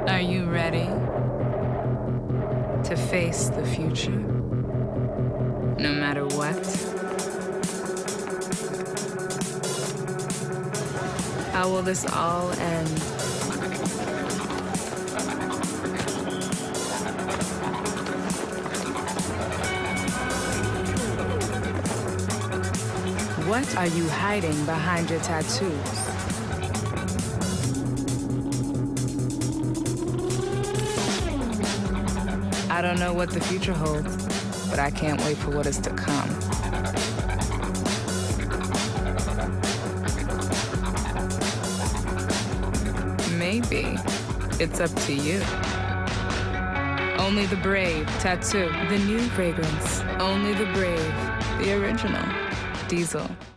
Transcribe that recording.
Are you ready to face the future? No matter what? How will this all end? What are you hiding behind your tattoos? I don't know what the future holds, but I can't wait for what is to come. Maybe it's up to you. Only the Brave Tattoo, the new fragrance. Only the Brave, the original. Diesel.